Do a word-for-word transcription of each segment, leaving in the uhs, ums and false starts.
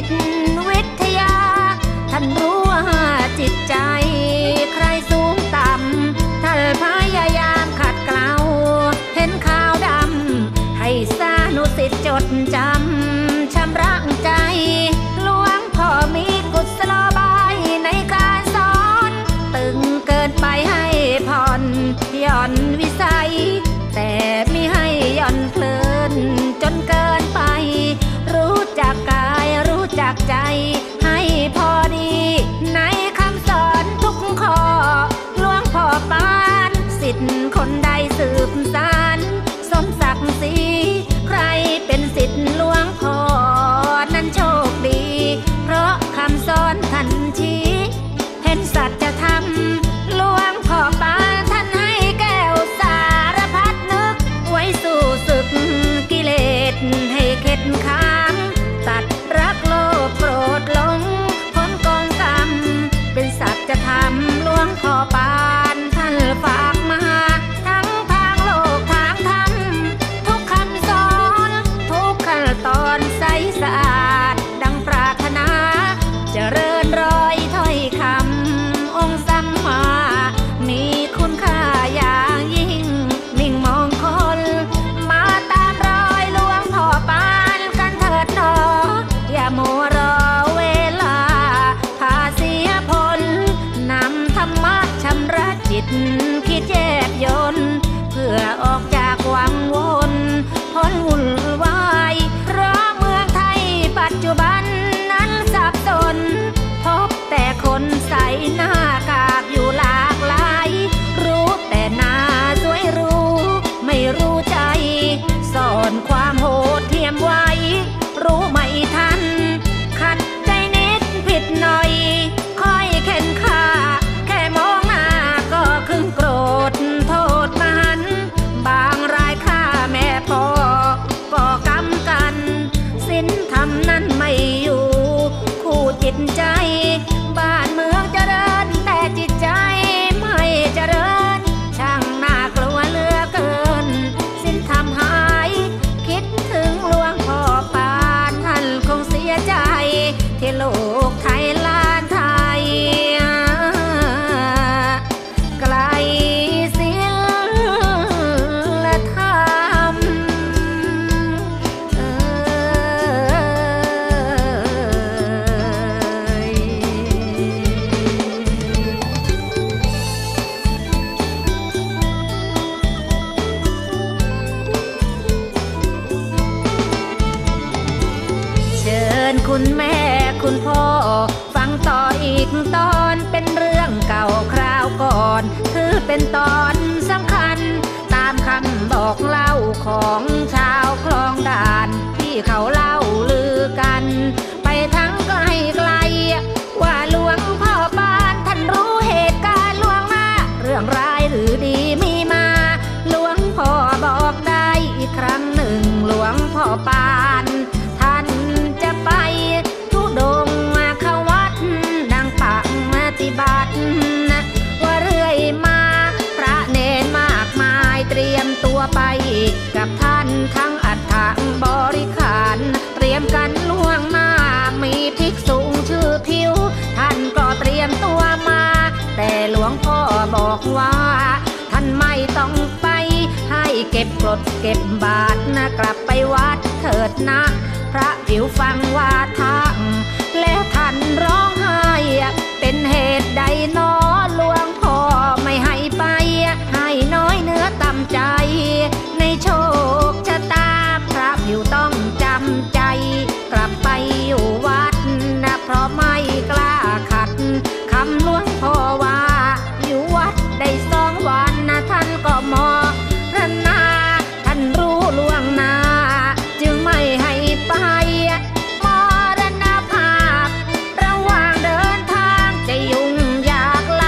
ตวิทยาท่านรู้ว่าจิตใจใครสูงต่ำท่านพยายามขัดเกลาเห็นขาวดำให้สานุสิทธิ์จดจำชำระใจหลวงพ่อมีกุศโลบายในการสอนตึงเกินไปให้ผ่อนหย่อนวิสัยแต่มิให้หย่อนเพลินจนเกินไปรู้จักกายรู้จักใจให้พอดีในคำสอนทุกข้อหลวงพ่อปานสิทธิ์คนใดสืบสานสมศักดิ์ศรีใครเป็นสิทธิ์หลวงพ่อนั้นโชคดีเพราะคำสอนท่านชี้เห็นสัจธรรมหลวงพ่อปานท่านให้แก้วสารพัดนึกไว้สู่ศึกกิเลสให้เข็ดค้างตัดรักโลภโกรธหลงพ้นกองกรรมเป็นสัจธรรมหลวงพ่อปานท่านฝากมาทั้งทางโลกทางธรรมทุกคำสอนทุกขั้นตอนใสสะอาดดังปรารถนาเจริญรอยถ้อยคำองค์สัมมามีคุณค่าอย่างยิ่งมิ่งมองคนมาตามรอยหลวงพ่อปานกันเถิดหนออย่ามัวรอเวลาพาเสียผลนำธรรมะชำระจิตคิดแยบยนเพื่อออกจากวังวนพ้นวุ่นวายเพราะเมืองไทยปัจจุบันนั้นสับสนพบแต่คนใส่หน้ากากอยู่หลากหลายรู้แต่หน้าสวยรู้ไม่รู้ใจสอนความโหดเหี้ยมไว้รู้ไม่ทันขัดใจนิดผิดหน่อยค่อยเข็นฆ่าแค่มองหน้าก็ครึ่งโกรธโทษมหันบางรายฆ่าแม่พ่อก็กำกันศีลธรรมนั้นไม่อยู่คู่จิตใจบ้านเมืองเจริญแต่จิตใจไม่เจริญช่างน่ากลัวเหลือเกินศีลธรรมหายคิดถึงหลวงพ่อปานท่านคงเสียใจที่โลกไทยล้านไทยไกลศีลธรรมเอ่ยเชิญคุณแม่คุณพ่อฟังต่ออีกตอนเป็นเรื่องเก่าคราวก่อนถือเป็นตอนสำคัญตามคำบอกเล่าของชาวคลองด่านที่เขาเล่าลือกันไปทั้งไกลไกลว่าหลวงพ่อปานท่านรู้เหตุการณ์ล่วงหน้าเรื่องร้ายหรือดีมีมาหลวงพ่อบอกได้อีกครั้งหนึ่งหลวงพ่อปานท่านจะไปทุดงมาเข้าวัดดังปักปฏิบัติว่าเรื่อยมาพระเนรมากมายเตรียมตัวไปกับท่านทั้งอัฐบริขารเตรียมกันล่วงหน้ามีภิกษุชื่อทิวท่านก็เตรียมตัวมาแต่หลวงพ่อบอกว่าท่านไม่ต้องไปให้เก็บกรดเก็บบาตรนะกลับไปวัดเถิดนะพระผิวฟังว่าทางแล้วท่านร้องไห้เป็นเหตุใดหนอหลวงพ่อไม่ให้ไปให้น้อยเนื้อต่ำใจในโชคชะตาพระผิวต้องจำใจกลับไปอยู่วัดนะเพราะไม่กล้าขัดคำหลวงพ่อว่าอยู่วัดได้สองวันนะท่านก็มอพระนาท่านรู้ล่วงหน้าจึงไม่ให้ไปมรณภาพระหว่างเดินทางจะยุ่งยากล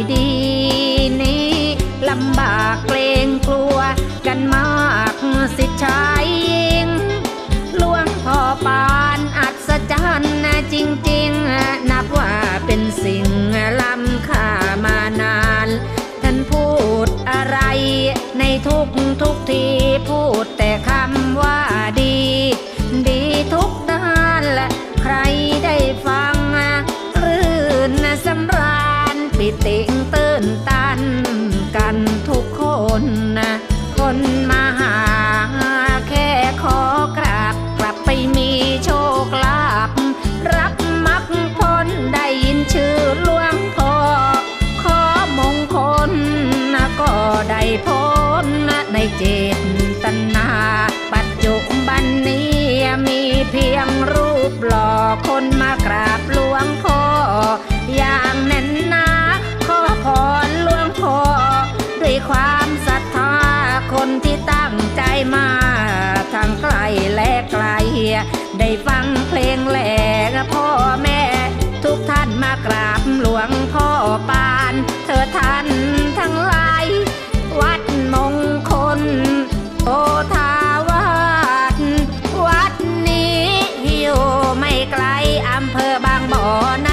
ดีนี้ลำบากเกรงกลัวกันมากสิชายหญิงหลวงพ่อปานอัศจรรย์จริงๆนับว่าเป็นสิ่งล้ำค่ามานานท่านพูดอะไรในทุกทุกทีพูดแต่คำว่าดีดีทุกด้านและใครได้ฟังรื่นสำราญปิติตื่นตันกันทุกคนคนมาหาแค่ขอกราบกลับไปมีโชคลาภรับมรรคผลได้ยินชื่อหลวงพ่อขอมงคลก็ได้พ้นในเจตนาปัจจุบันนี้มีเพียงรูปหล่อคนมากราบหลวงพ่ออย่างแน่นหนาขอพรหลวงพ่อด้วยความศรัทธาคนที่ตั้งใจมาทั้งไกลและไกลได้ฟังเพลงแหล่พ่อแม่ทุกท่านมากราบหลวงพ่อปานเธอท่านทั้งหลายวัดมงคลโอทาวาสวัดนี้อยู่ไม่ไกลอำเภอบางบ่อ